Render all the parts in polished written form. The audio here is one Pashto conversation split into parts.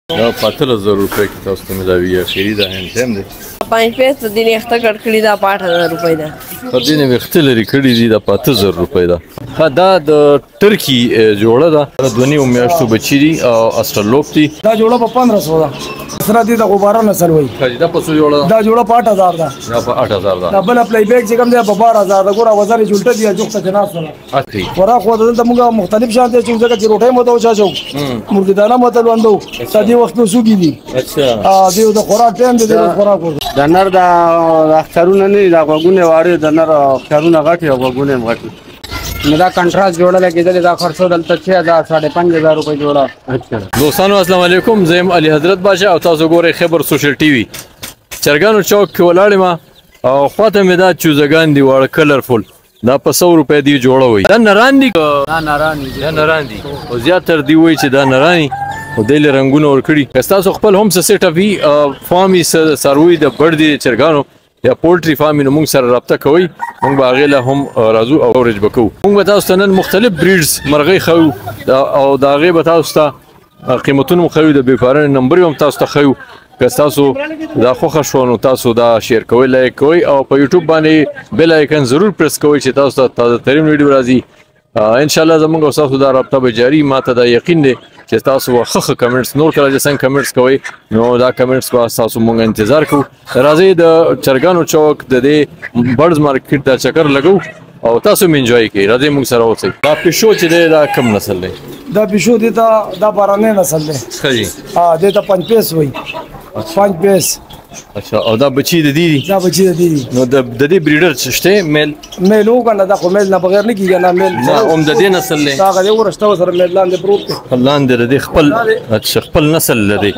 دا 15000 روپے کې تاسو ته ملاوي اخیری دا هند هم دی 5 پیسې د دې اخته کړکړی دا 8000 روپۍ ده په دې نه وختل لري کړي دي دا 5000 روپۍ ده دا د ترکی جوړه ده د 2 میاشتو بچی دي او استرلوپ دي دا جوړه په 1500 ده سره دي د غبارا نسل وای دا په څو جوړه دا جوړه په 8000 ده دا په 8000 ده دا بل پلی بیک چې کوم دی په 12000 ده ګوره وزن جوړته دی جوړته جناس ولا اخی ورا خو دلته موږ مختلف شان دي چې ځکه چې روټي مو ته وچاچو مرګ دانا مو ته وندو تدي وخت سوګي دي اچھا دی د خوراک ټیم دی د خوراک د نر د اخترونه نه دا غوونه واره د نر اخترونه غټي او غوونه غټي نو دا کنټراست جوړه لګیدل دا خرڅو دلته 6000 5500 روپے جوړه اچھا دوستانو السلام علیکم زم علي حضرت بادشاہ او تاسو ګورئ خبر سوشل ټي وي چرګانو چوک کې ولاړ ما او خواته مې دا چوزګان دی وړ کلرفل دا په 100 روپے دی جوړه وي دا نران دي دا نران دي او زیاتره دی وای چې دا نراني او د رنگونو ور کړی کستاسو خپل هم څه سیټ وی فارمي سروي د بړ دي چرګانو یا پولټری فارمینګ موږ سره رابطه کوي موږ باغې له هم راځو او اورج بکو موږ تاسو ته نن مختلف بریډز مرغۍ خو او دا غي به تاسو ته قیمتونه خو د بیپارن نمبر هم تاسو ته خو تاسو دا خوښ شونه تاسو دا شیر کوئ لایک کوئ او په یوټیوب باندې بیل آیکن ضرور پریس کوئ چې تاسو ته تازه ترین ویډیو راځي ان شاء الله زموږ او تاسو دا رابطه به جاری ماته دا یقین دی چې تاسو وخخ کمنټس نور کله چې څنګه کمنټس کوئ نو دا کمنټس به تاسو مونږ انتظار کوو راځي د چرګانو چوک د دې برډز مارکیټ ته چکر لګو او تاسو هم انجوای کړئ راځي موږ سره اوسئ دا پښو چې دی دا کم نسل دی دا پښو دی دا بارانه نسل دی ښه دی ته 5 پیس وای 5 پیس اچھا او دا بچی د دې دا بچی د دې نو د دې بریډر شته میل وګنه دا خو میل نه بغیر نه کیږي نه میل نه هم د دې نسل له دا غوړ ورشته سره میل لاندې پروت دی لاندې د خپل اچھا خپل نسل لري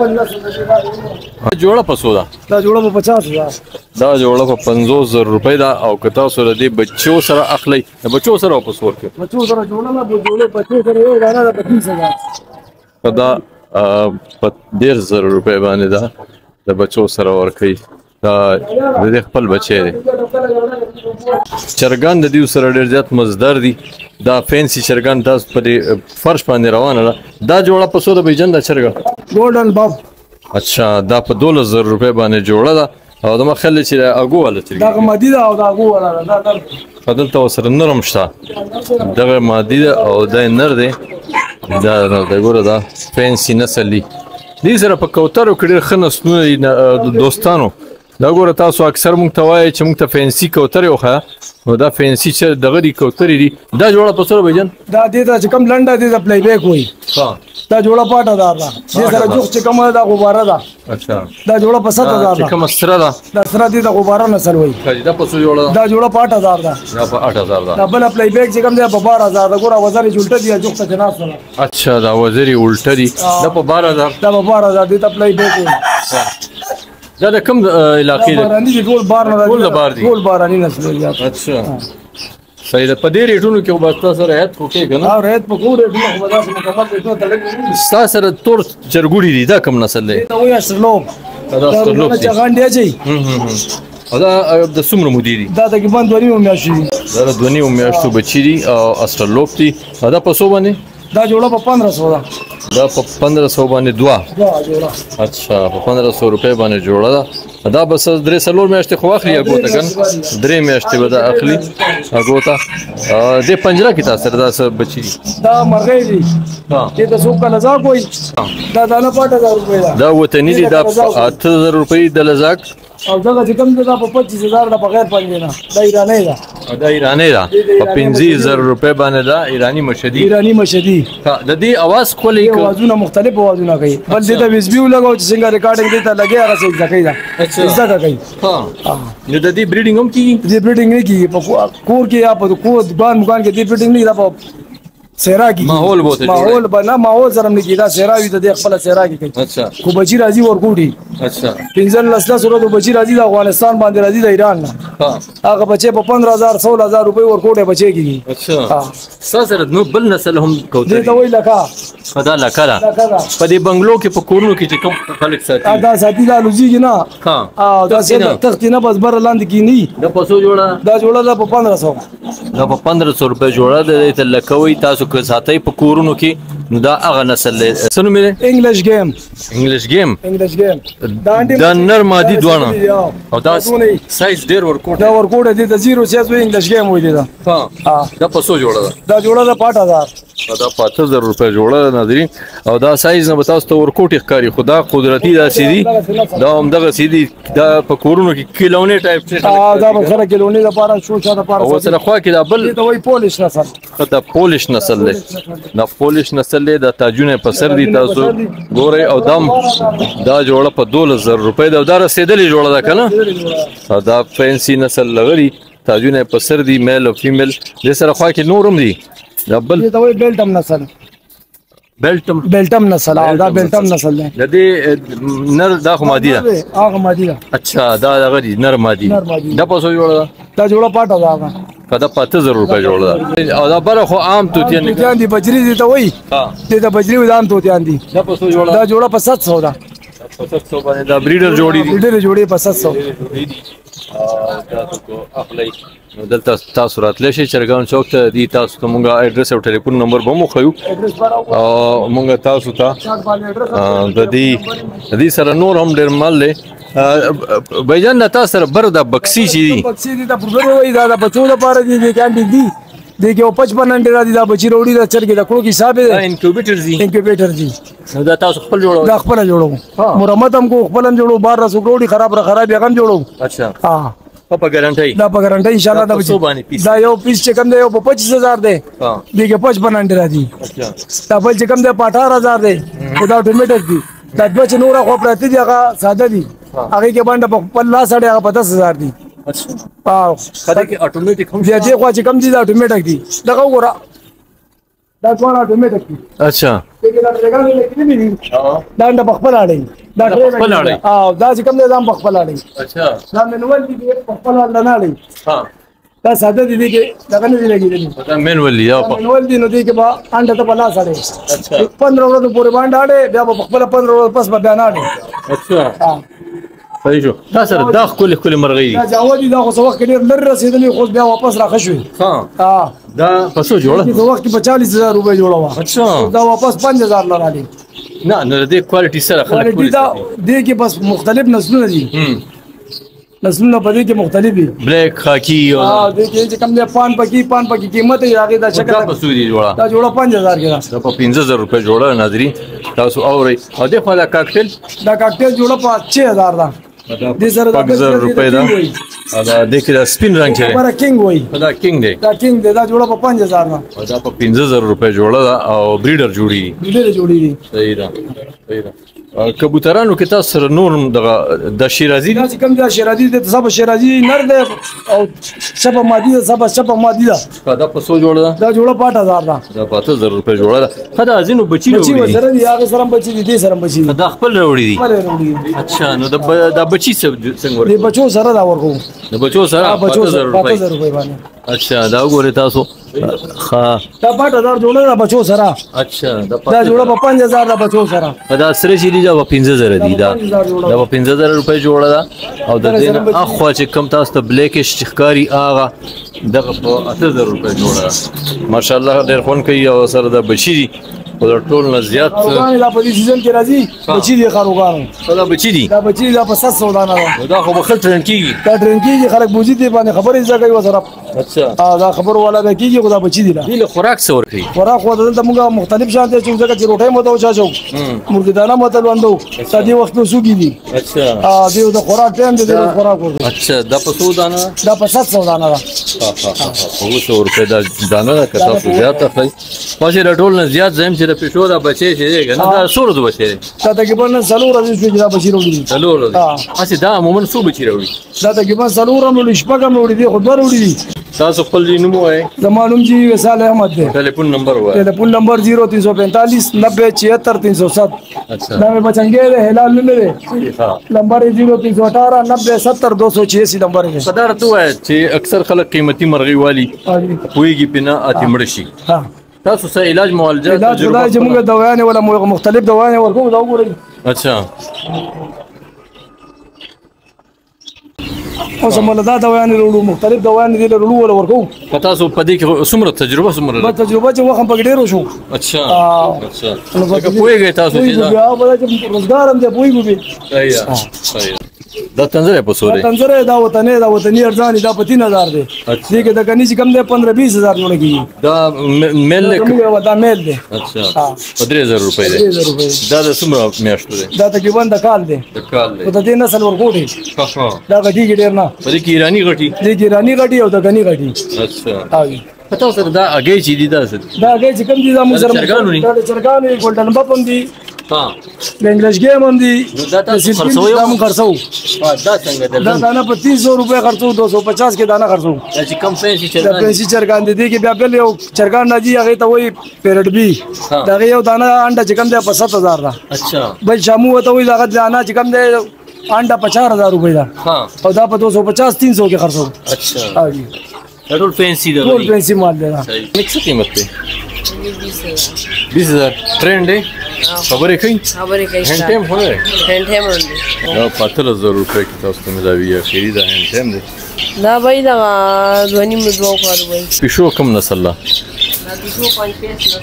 جوړه پسو دا جوړه په 50000 دا جوړه په 50000 روپۍ دا او کتا سره د بچو سره اخلي د بچو سره په سور کې بچو سره جوړه نه جوړه بچو سره یو غانا د 35000 دا په 10000 روپۍ باندې دا د بچو سره ورکي دا د خپل بچي دي چرګان د دې سره ډېر زیات مزدار دي دا فینسي چرګان تاسو په فرش باندې روانه دا جوړه په سود بیجن د چرګ ګولډن باب اچھا دا په 12000 روپۍ باندې جوړه ده او د مخله چې اګو ولا چرګ دا مادي دا او دا اګو ولا دا بدل تو سره نرم شته دغه مادي او د نر دی دا د ګوره دا فینسي نسل دی دې سره په کوترو کې ډېر خنسونه دوستانو دا ګوره تاسو اکثر مونږ ته وایي چې مونږ ته فینسي کوترې وخه نو دا فینسي چې دغه دی کوترې دي دا جوړه په سره بیجن دا دې ته چې کوم لنډه دې د پلی بیک وای ها دا جوړه 5000 ده دې سره جوخ چې کومه دا غباره ده اچھا دا جوړه په 7000 ده چې کوم سره ده دا سره دې د غباره نسل وای دا په څو جوړه دا جوړه په 8000 ده دا په 8000 ده دا بل پلی بیک چې کوم دی په 12000 ده ګوره وزن جوړته دی جوخ ته جناس ولا اچھا دا وزري الټه دي دا په 12000 دا په 12000 دې ته پلی بیک وای دا د کوم علاقې ده باراني ټول بار نه ټول بار دي ټول باراني نسل دی اچھا صحیح ده په دې ریټونو کې وباستا سره هیڅ کوکې کنه او ریټ په کوم ریټونو خو دا مکمل ریټونو تلګ ستا سره تور چرګوړي دي دا کوم نسل دی دا وای استرلوب دا استرلوب چې غانډي اچي او دا د څومره مودې دي دا تقریبا 2 میاشتې دا د 2 میاشتو بچی دي او استرلوب دي دا په څو باندې دا جوړه په 1500 ده دا په 1500 باندې دوا جوړه اچھا په 1500 روپے باندې جوړه ده دا بس درې سلور میاشتې خو اخلي هغه ته کن درې میاشتې به دا اخلي هغه ته د پنجره کې تاسو دا څه بچی دا مرغۍ دي ها دې ته څوک لزاق وای دا دانه 5000 روپے دا وطني دي دا 8000 روپے د لزاق او دا چې کوم دا په 25000 د بغیر پنځه نه دا ایرانی ده دا ایرانی ده په 15000 روپے باندې دا ایرانی مشدي د دې اواز خولي اوازونه مختلف اوازونه کوي بل دې ته ویسبیو لګاو چې څنګه ریکارډینګ دې ته لګي هغه څه ځکه دا ځکه کوي ها نو د دې بریډینګ هم کیږي دې بریډینګ نه کیږي په کور کې یا په کور دکان کې دې بریډینګ نه دا په سیرا کی ماحول بوته ماحول بنا ماحول سره نه کیدا سیرا وي د خپل سیرا کی کوي اچھا کو بچی راځي ورګوټي اچھا پنځل لسلا سره د بچی راځي د افغانستان باندې راځي د ایران نه هغه بچي په 15000 16000 روپے ورګوټه بچي کیږي اچھا سره نو بل نسل هم کوته دې ته وای لکه خدا لکه په دې بنگلو کې په کورونو کې چې کوم خلک ساتي دا ساتي دا لوزيږي نه ها دا څه تخت نه بس بر لاندې کی نه دا پسو جوړه دا جوړه په 1500 دا په 1500 روپے جوړه ده ته لکوي تاسو که ساتي په کورونو کې نو دا هغه نسل دی څه نوم یې دی انګلیش گیم انګلیش گیم انګلیش گیم دا نر مادي دواړه او دا سایز ډېر ورکوټ دا ورکوټ دی د زیرو سیز وي انګلیش گیم وي دا دا په څو جوړه ده دا جوړه ده 5000 دا 5000 روپے جوړه ده ناظرین او دا سایز نه بتاست ته ورکوټ ښکاری خدا قدرتی دا سیدی دا هم دغه سیدی دا په کورونو کې کیلونه ټایپ څه دا به سره کیلونه لپاره شو چا لپاره او سره خوا کې دا بل دا وای پولیش نسل دا پولیش نسل دی دا پولیش نسل دی دا تاجونه په سر دي تاسو ګورئ او دام دا جوړه په 12000 روپے دا رسیدلې جوړه ده کنه دا فینسی نسل لغري تاجونه په سر دي میل او فیمیل د سره خوا کې نورم دي دا بل دا وای بیلټم نسل بیلټم نسل دا بیلټم نسل دی د دې نر دا خو مادي ده هغه مادي ده اچھا دا غدي نر مادي دا په څو جوړه دا جوړه پاټه ده هغه کدا 5000 روپے جوړه ده او دا بل خو عام توتیان نه توتیان دي بجری دي ته وای دا بجری ودان توتیان دي دا په څو جوړه دا جوړه په 700 ده 700 باندې دا بریډر جوړی دي ډېر جوړي په 700 تاسو کو خپلای نو دلته تاسو راتلی شئ چرګان چوک ته دی تاسو ته مونږه ایډرس او ټلیفون نمبر به مو ښیو او مونږه تاسو ته د دې سره نور هم ډېر مال دی بھائی جان تاسو سره بر د بکسي چې دي بکسي دي دا پروګرام وای دا بچو لپاره دي کاندي دي دیکھو 55 انډه دي دا بچی وروړي دا چرګ دا کړو کې حساب دی انکیوبیټر دي نو دا تاسو خپل جوړو دا خپل جوړو مرمت هم کو خپل هم جوړو بار رسو وروړي خراب یې هم جوړو اچھا ها په ګارانټي دا په ګارانټي ان شاء الله دا بچی دا یو پیس چې کم دی یو په 25000 دی دیکھو 55 انډه دي اچھا دا بل چې کم دی په 18000 دی دا ټومیټر دي دا بچ نور خو پرته دي هغه ساده دي هغه کې باندې په 50 ساړه هغه 10000 دي اچھا خدای کې اتوماتیک هم دي خو چې کم دي دا اتوماتیک دي دا وګوره دا ټول اتوماتیک دي اچھا دا ډرګان لیکلي دي دا د بخپل اړي دا بخپل اړي دا چې کم دي ځم بخپل اړي اچھا دا منول دي بخپل اړي ها دا ساده دي کې دا کنه دي لګیدل دا منول یا په منول دي نو دي کې با انډه ته پلا سره اچھا 15 ورځې پورې باندې اړي بیا په خپل 15 ورځې پس به بیان اړي اچھا صحیح شو دا سره دا کل مرغی دا جوادي دا خو وخت کې ډېر لر رسیدلې خو بیا واپس راخښوي ها دا پسو جوړه د وخت په 40000 روپے جوړه اچھا دا واپس 5000 لرالي نه نه د کوالټي سره خلک کوالټي دا دې کې بس مختلف نسلونه دي نسلونه په دې کې مختلف دي بلیک خاکی او دې کې چې کم دی پان پکې قیمت یې هغه دا شکل دا پسو دی جوړه دا جوړه 5000 کې دا په 15000 روپے جوړه ناظرین تاسو اورئ او د خپل کاکټیل دا کاکټیل جوړه په 6000 دا دې سره 5000 روپے دا دا د کې سپین رنگ چره پر کینګ وای دا کینګ دی دا کینګ دی دا جوړه په 5000 دا په 15000 روپے جوړه دا او بریډر جوړی ډېر جوړی دي صحیح ده کبوترانو کې تاسو سره نور د شیرازي دا چې کوم دا شیرازي د صاحب شیرازي نر دی او شپه مادي ده شپه مادي ده دا په څو جوړه دا جوړه 5000 ده دا 5000 روپے جوړه ده خدا ازینو بچی وروړي سره دی هغه سره بچی دي سره بچی دا خپل وروړي دي اچھا نو دا بچی څنګه ورته دی بچو سره دا ورکو د بچو سره 5000 روپے باندې اچھا دا وګورئ تاسو ها دا 5000 جوړه دا بچو سره اچھا دا جوړه په 5000 دا بچو سره دا سره شي دا په 15000 دی دا په 15000 روپے جوړه ده او د دې اخوا چې کم تاسو ته بلیک اشتخکاری اغه دغه په 8000 روپے جوړه ده ماشاءالله ډېر خون کوي او سره د بچی دي او د ټول نه زیات دا په دې سیزن کې راځي بچی دي خاروګانو دا بچی دي دا بچی دا په 700 دانه ده دا خو بخل ټرن کیږي دا ټرن کیږي خلک بوزي دي باندې خبرې ځکه یو سره اچھا دا خبر والا ده کیږي خدا بچی دي له خوراک څور کوي خوراک خو دلته موږ مختلف شان دي چې ځکه چې روټي مو ته وچا شو مرګ دانه مو ته وندو سدي وخت نو سوګي دي اچھا دیو د خوراک ټیم دي د خوراک ورته اچھا دا په 100 دانه دا په 700 دانه ده په 100 روپے دا دانه ده کته په زیات اخلي پښې ټول نه زیات زم چې د پښو دا بچي چې کنه دا سور د بچي دا تقریبا سلور ورځې شو چې دا بچی وروړي سلور اسی دا عموما سو بچي وروړي دا تقریبا سلور هم شپږم وروړي دي خو دوه وروړي تاسو خپل نوم وای زمانوم جی وصال احمد ده ټلیفون نمبر وای ټلیفون نمبر 0345 90 307 اچھا دا مې بچنګې ده هلال نه ده ها نمبر 0318 90 70 286 نمبر ہے صدر تو ہے چې اکثر خلک قیمتي مرغي والی کویږي پنا اتمړ شي ها تاسو سره علاج معالجه علاج خدای چې موږ دوايانې ولا مختلف دوايانې ورکو دا وګورئ اچھا اوس موږ دا دوايانې وروړو مختلف دوايانې دي وروړو ولا ورکو پتا سو پدې کې څومره تجربه څومره بس تجربه چې وخت په ډیرو شو اچھا اچھا لکه پوهیږئ تاسو چې دا بل روزګار هم دی پوهیږئ صحیح صحیح دا تنظر په سورې تنظر دا وطني ارزان دا په 3000 دی دې کې د کني چې کم دی 15-20 هزار جوړ کیږي دا میل دا میل دی اچھا 3000 روپے دی دا د څومره میاشتو دی دا تقریبا د کال دی په دې نسل ورکوټي دا غټي ډیر نه په دې کې ایرانی غټي دې کې ایرانی غټي او د غني غټي اچھا پتا سره دا اگې چې دي دا اگې چې کم دي دا موږ سره دا چرګانو ګولډن بپم دي ها انګلیش گیم هم دي دا تاسو خرڅوي دا موږ خرڅو دا څنګه دا دانه په 300 روپے خرڅو 250 کې دانه خرڅو چې کم پیسې دا پیسې چرګان دي کې بیا بل یو چرګان راځي هغه ته وای پیرډ بي دا یو دانه انډه چې کم دی په 7000 دا اچھا بل شامو ته وای دا دانه چې کم دی انډه 50000 روپے دا ها او دا په 250-300 کې خرڅو اچھا ها جی ټول فینسی دا ټول فینسی مال دی دا څه قیمت دی 20000 ټرند دی خبرې کوي هند ټیم خو نه دا 15000 روپے کې تاسو ته ملاوي اخیری دا هند ټیم دی دا وای دا ځواني مدو کار وای پښو کم نسل لا دا پښو 5 پیس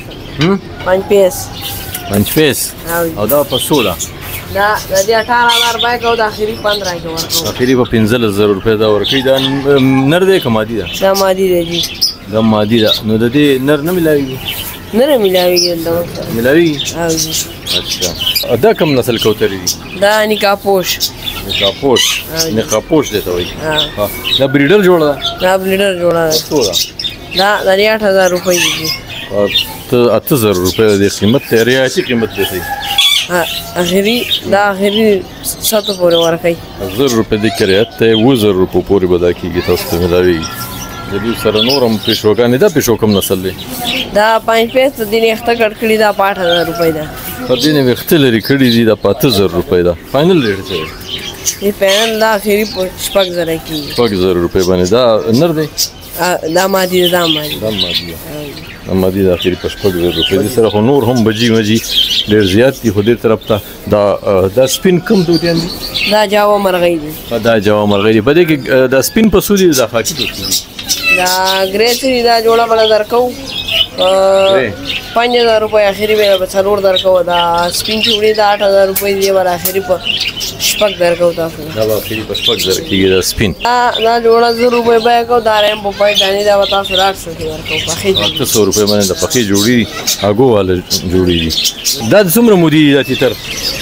نسل 5 پیس او دا په سودا دا د 18000 بای کو د اخیری 15 کې ورکو اخیری په 15000 روپے دا ورکی دا نر دی کمادي دا دا مادي دی دا مادي دا نو د دې نر نه ملاوي نه ملاوي دا ملاوي او اچھا دا کم نسل کوتري دي دا نکاپوش نکاپوش دی ته وایي دا بریډر جوړه دا بریډر جوړه سودا دا 8000 روپے دي ته 8000 روپے د قیمت ته ریاستي قیمت دی اخیری دا اخیری 7 پورې ورکای 1000 روپے د کریات ته 2000 روپے پورې بدا کیږي تاسو ته ملاوي د دې سره نورم پښوګانې دا پښو کم نسل دی دا 5 پیس د دې اخته کړکړی دا 8000 روپے دا په دې نه وخت لري کړی دي دا 5000 روپے دا فائنل ریټ دی یہ پین دا اخیری 5000 کی 5000 روپے باندې دا نر دی دا مادي دا اخیری 5000 روپے دي سره خو نور هم بجی ډیر زیات دي خو دې طرف ته دا سپین کم دوتین دي دا جاوا مرغی دي دا جاوا مرغی دي په دې کې دا سپین په سودی دا خاکی دي دا ګریټ دا جوړه بل درکو 5000 روپے اخیری به څلور درکو دا سپین چوڑی دا 8000 روپے دی ور اخیری په شپږ درکو تاسو دا اخیری په شپږ در کېږي دا سپین دا جوړه 1000 روپے به کو دا رم په پای دانی دا تاسو راځو ورکو په خې 800 روپے باندې د پخې جوړي اګو والا جوړي دي دا څومره مودي دا تیتر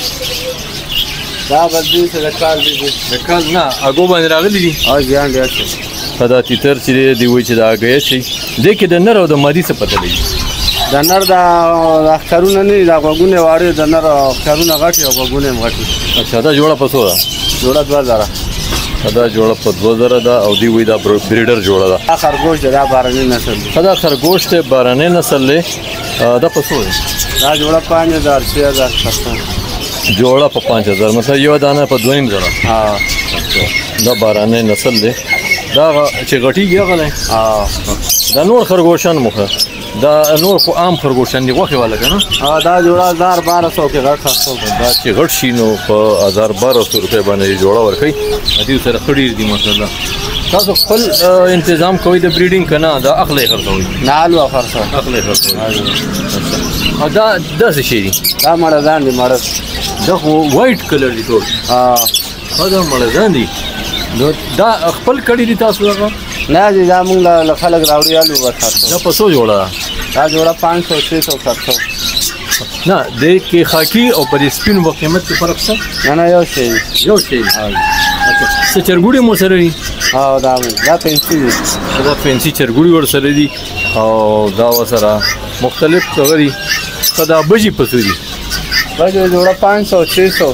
دا بدې سره کال دي د کال نه اګو باندې راغلي دي او ځان دی دا تیتر چې دی وای چې دا اګیا شي د کې د نر او د مادي څه پته لګي د نر دا اخترونه نه دا غوګونه واړي د نر اخترونه غټي او غوګونه غټي اچھا دا جوړه پسو دا جوړه 2000 دا جوړه په 2000 دا او دی وای دا بریډر جوړه دا خرګوش دا بارني نسل دا خرګوش ته بارني نسل له دا پسو دا جوړه 5000 6000 جوړه په 5000 مطلب یو دانه په 2000 ها دا بارني نسل له دا چې غټي غلې دا نور خرګوشان مخه دا نور خو عام خرګوشان دی غوخه والا کنه دا جوړه 1200 کې غټ خرڅو دا چې غټ شي نو په 1200 روپے باندې جوړه ورکړي دې سره خړې دي مثلا تاسو خپل تنظیم کوئ د بریډینګ کنه دا اخلي خرڅوي نالو خرڅو اخلي خرڅوي دا څه شي دي دا مړزان دي مړز دا وایټ کلر دي ټول دا مړزان دي دا خپل کړي دي تاسو هغه نه دي دا موږ له خلک راوړي الو ورته دا پسو جوړه دا جوړه 500 600 700 نه د کې خاکی او پر سپین په قیمت کې فرق څه نه یو شی څه چرګوړي مو سره دي دا پنسي دي دا پنسي چرګوړي ور سره دي او دا وسره مختلف څغري دا بجي پسو دي دا جوړه 500 600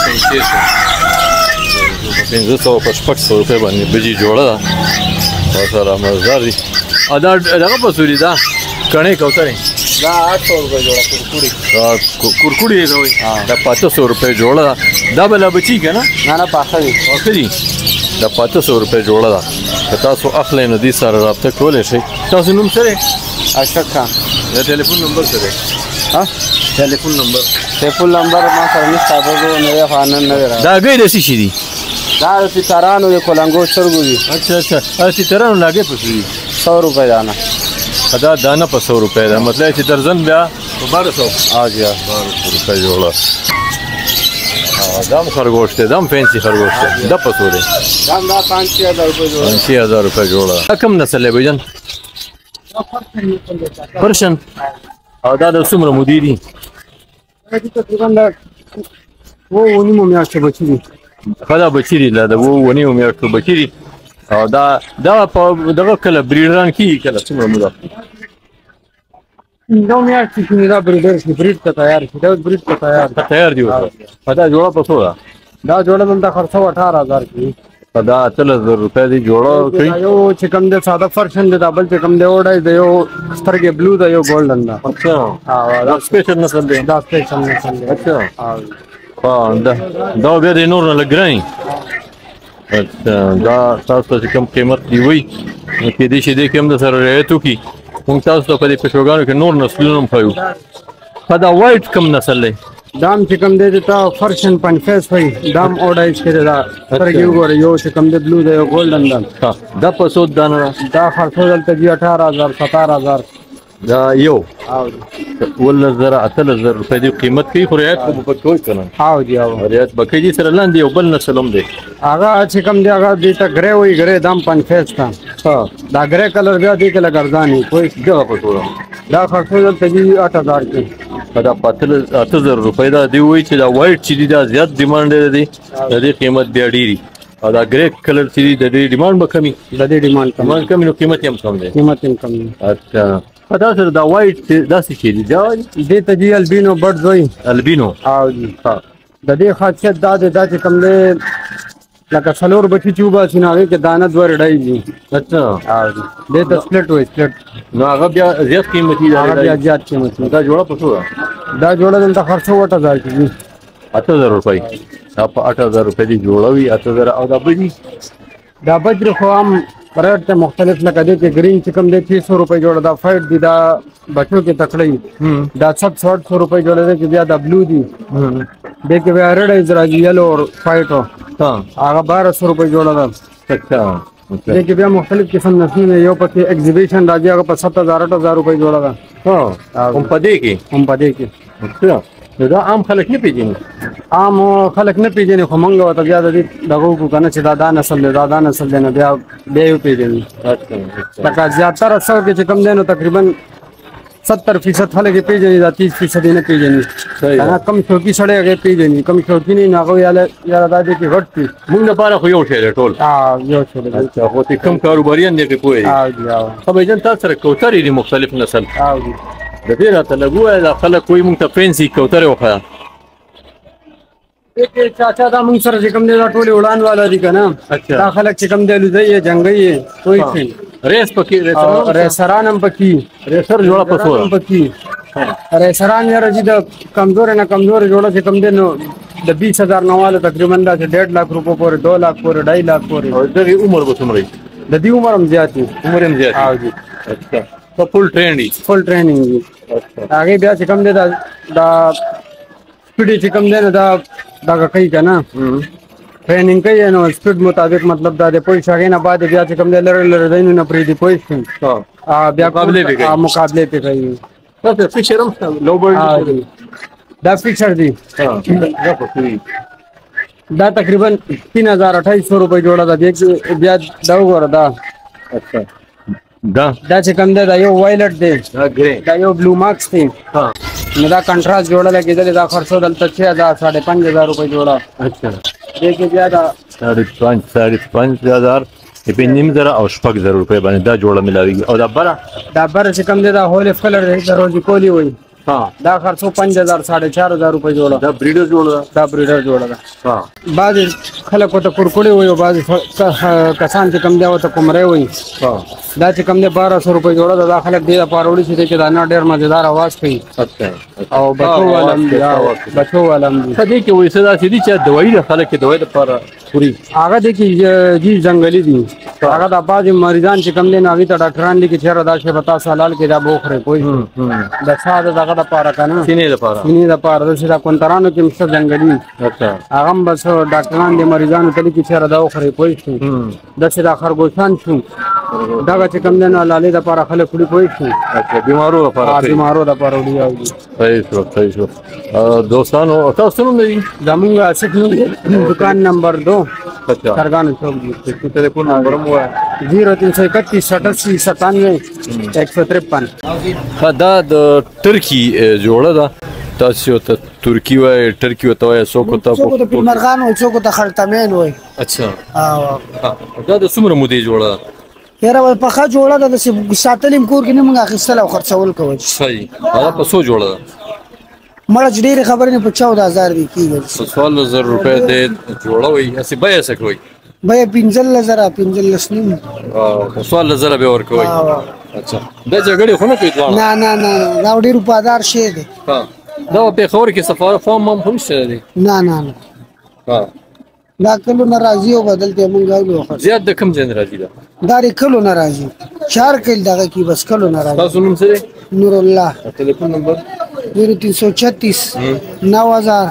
500 په 600 روپے باندې بجي جوړه ده او سره مزدار دي دا دغه پسو دي دا کنه کوتره دا 800 روپے جوړه کورکوړي دی دا 500 روپے جوړه دا بل بچی کنه نه پاخه دي اخري دا 500 روپے جوړه ده تاسو اخلي نو دي سره رابطه کولای شئ تاسو نوم سره اشرف خان دا ټلیفون نمبر سره ها ټلیفون نمبر ما سره نشته دا نه خانن نه دا ګي د شي دي دا تیترانو د کولنګو سترګو دي. اچھا تیترانو لاګې پسې 100 روپے دانه. دا دانه په 100 روپے ده، مطلب چې درزن بیا په 1200. ها جی 1200 روپے جوړه. دام خرگوش ده، دام فینسی خرگوش ده. دا په څو دی؟ دا 5000 روپے جوړه. 5000 روپے جوړه. کوم نسل دی بجن؟ پرشن. او دا د څومره مودې دي؟ تقریبا دا و ونیمو میاشتې بچي دي. دا بچي دي، دا ونیمو میاشتو بچي دي. او دا په دغه کله بریډران کېږي کله څومره موده؟ دا میاشتې کې دا بریډر شي، بریډ ته تیار شي. دا بریډ ته تیار دی. دا جوړه په څو ده؟ دا جوړه دلته خرڅه 18000 کې. دا 18000 روپے دی جوړه کوي. یو چې کوم د ساده فرشن د بل چې کوم دی وړای دی، یو سترګې بلو دا یو ګولډن دا. اچھا دا سپیشل نسل دی. دا سپیشل نسل دی. اچھا دا بیا د نور نه لګرای. اچھا دا تاسو چې کوم قیمت دی وای کې دې شي دې کوم د سره رعایت وکي. موږ تاسو ته په دې پښوګانو کې نور نسلونه هم خایو. دا وایټ کوم نسل دی؟ دام چې کوم دی ته فرشن پنفیس وای. دام اورډایز کړي دا سترګې وګوره، یو چې کوم دی بلو دی یو ګولډن دا. دا په څو دانه دا خرڅول دلته دی 18000 17000. دا یو 18000 روپے دی قیمت کوي. خو رعایت خو په کوی کنه. او دی او رعایت بکې دي سره لاندې یو بل نسل هم دی. هغه چې کوم دی هغه دی ته ګری وای، ګری دام پنفیس تا. دا ګری کلر بیا دی کله ګرځانی کوئی دغه په ټول. دا خرڅول دلته دی 8000 کې. دا 8000 روپے دا دی وای چې دا وایټ چې دی دا زیات ډیماند دی. د دې قیمت بیا ډیری. او دا ګری کلر چې دی د دې ډیماند به کمی. د دې ډیماند کمی نو قیمت هم کم دی. قیمت هم کم دی. اچھا دا سره دا وایټ دا څه شي دی؟ دا دې ته دی البینو برډز وای. البینو. او دی د دې خاصیت دا دی چې کوم دی لکه څلور بچي چې وباسي نو هغې کې دانه دوه رډای دي. اچھا او دی دې ته سپلټ وای. سپلټ نو هغه بیا زیات قیمتي دی. هغه بیا زیات قیمتي. دا جوړه په څو ده؟ دا جوړه دلته خرڅه 8000 کې دي. 8000 روپے. دا په 8000 روپے دی جوړه وي. 8000. او دا بجې دا بجر خو هم ریټ ته مختلف لکه دی چې ګرین چې کوم دی 300 روپے جوړه. دا فایټ دی، دا بچو کې تکړی. دا 700 روپے جوړه دی چې بیا دا بلو دی. دې کې بیا رډ راځي یلو اور فایټ. هغه 1200 روپے جوړه ده. اچھا دې کې بیا مختلف قسم نسلونه. یو پکې ایگزیبیشن راځي، هغه په 7000 8000 روپے جوړه ده. هم په دې کې. اچھا دا عام خلک نه پیژني. عام خلک نه پیژني، خو موږ ورته بیا د دې دغه وکړو که نه چې دا نسل دی دا نسل دی، نو بیا یې وپېژني. لکه زیاتره څو کې چې کوم دی نو تقریبا 70% خلک یې پیژني، دا 30% یې نه پیژني. کم شوقي سړی هغه یې پیژني، کم شوقي نه نو هغه یاره دا دی چې غټ وي. موږ لپاره خو یو شی دی ټول. یو شی دی. خو چې کوم کاروباریان دی پرې پوهېږي. ښه بھاجن تاسو سره کوترې دي مختلف نسل. د دې راته لږ ووایه دا خلک وایي موږ ته فینسي کوترې وښیه. چاچا دا موږ سره چې کوم دی دا ټولې وړان والا دي که نه. دا خلک چې کوم دی الوځي یې جنګي یې کوئی شي. ریس پکې ریسران هم پکې. ریسر جوړه په څو ده؟ پکې ریسران یاره چې د کمزورې نه کمزورې جوړه چې کوم دی نو د 20000 نه والا تقریبا دا چې 1.5 लाख روپو پورې 2 लाख پورې 2.5 लाख پورې. او دغې عمر به څومره وي؟ د دې عمر هم زیات وي. عمر هم زیات وي. اچھا تو فل ټرینډ فل ټریننګ وي. هغې بیا چې کوم دی دا سپیډ چې کوم دی نو دا دغه کوي که نه ټریننګ کوي نو سپیډ مطابق مطلب دا دی پوه شي. هغې نه بعد بیا چې کوم دی لرې لرې ځایونو نه پرېږدي پوه شي. بیا مقابلې پې کوي. فکسچر هم لو برډ دا فکسچر دی. دا تقریبا 3800 روپے جوړه ده. بیا دا وګوره دا. اچھا دا چې کوم دی دا یو وایلټ دی، دا یو بلو ماکس دی. نو دا کنټراست جوړه لګېدلې. دا خرڅو دلته 6000 5500 روپے جوړه. اچھا دې کې بیا دا 5500 نیم زره او 6000 روپے باندې دا جوړه ملاویږي. او دا بره چې کوم دی دا هولف کلر دی، دا روزي کولی وایي. دا خرڅو 5000 4500 روپے جوړه. دا بریډر جوړه ده. دا بریډر جوړه ده. بعضې خلک ورته کورکوړې وایي او بعضې کسان چې کوم دی ورته کومرۍ وایي. دا چې کوم دی 1200 روپے جوړه ده. دا خلک دې لپاره وړي چې دې کې دا نه ډېر مزېدار اواز کوي. او بچو والا هم دي. بچو والا هم دي. دې کې وایي څه داسې دي چې دوايي د خلک دوايي لپاره خوري. هغه دې کې جي ځنګلي دي. هغه د بعضې مریضان چې کوم دی نو هغوی ته ډاکټران لیکي چېرې دا شی به تاسو حلال کړي دا به وخورئ پوه شوې د چا د دغه دپاره که نه سینې لپاره سینې دپاره داسې دا کونترانو کې هم شته ځنګلي هغه هم بس ډاکټران دې مریضانو ته لیکي چېرې دا وخورئ پوه شوې داسې دا خرګوشان شو دغه چې کوم دی نو حلالۍ دپاره خلک وړي پوه شوې بیمارو لپاره بیمارو دپاره وړي صحیح شو صحیح شو دوستانو تاسو نوم دی زمونږ آصف نوم دی دکان نمبر 2 چرګانو چوک دی ټلیفون نمبر هم ووایه 0331 88 97 153 دا د ترکی جوړه ده تاسو ته ترکی وای ټرکی وته وای څوک ته مرغان او څوک ته خړتمین وای اچھا دا د څومره مودې جوړه ده یاره په ښه جوړه ده د ساتلیم کور کې نه موږ اخیستل او خرڅول کوو صحیح هغه په څو جوړه ده مړه چې ډېرې خبرې نه په 14000 دی کېږي 14000 روپۍ دې جوړه وای هسې بیه څه کوئ بیه 15000 نیم 14000 به ورکوئ اچھا دا جګړې خو نه کوي دواړه نه نه نه دا ډېر وفادار شی دی دا په پېښور کې سفاره فارم هم شته دی نه نه نه دا کلو نه راځي او بدلته مونږ غواړو زیات د کم ځای راځي دا کلو نه راځي 4 کل دغه کې بس کلو نه راځي تاسو نوم څه دی نور الله ټلیفون نمبر 0336 9000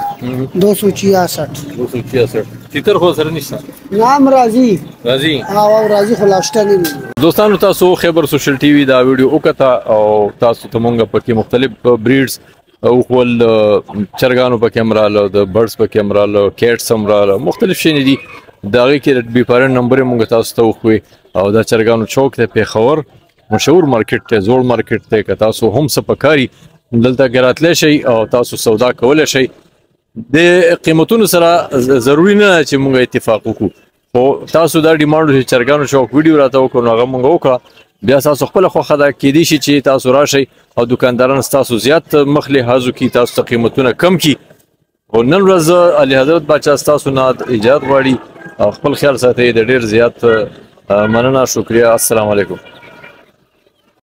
266 266 تیتر خو سره نشته نام راځي او راځي خلاصته نه دوستانو تاسو خبر سوشل ټي وي دا ویډیو وکړه او تاسو ته مونږ پکې مختلف بریډز او خپل چرګانو په کیمرا د برډز په کیمرا کیټس هم رااله مختلف شي دي داغه کې بیپارن نمبر مونږ تاسو ته وخوي او دا چرګانو چوک ته پیښور مشهور مارکیټ ته زوړ مارکیټ ته که تاسو هم سپکاري دلته ګراتلی شي او تاسو سودا کولی شي د قیمتونو سره ضروری نه چې مونږ اتفاق وکړو خو تاسو دا ډیمانډ چې چرګانو چوک ویډیو راته وکړو نو هغه مونږ وکړه بیا تاسو خپل خوښه ده کېدی شي چې تاسو راشئ او دکانداران تاسو زیات مخ لحاظ وکړي تاسو ته قیمتونه کم کړي او نن ورځ علي حضرت باچا تاسو نه اجازه غواړي خپل خیال ساتئ د ډیر زیات مننه شکریہ السلام علیکم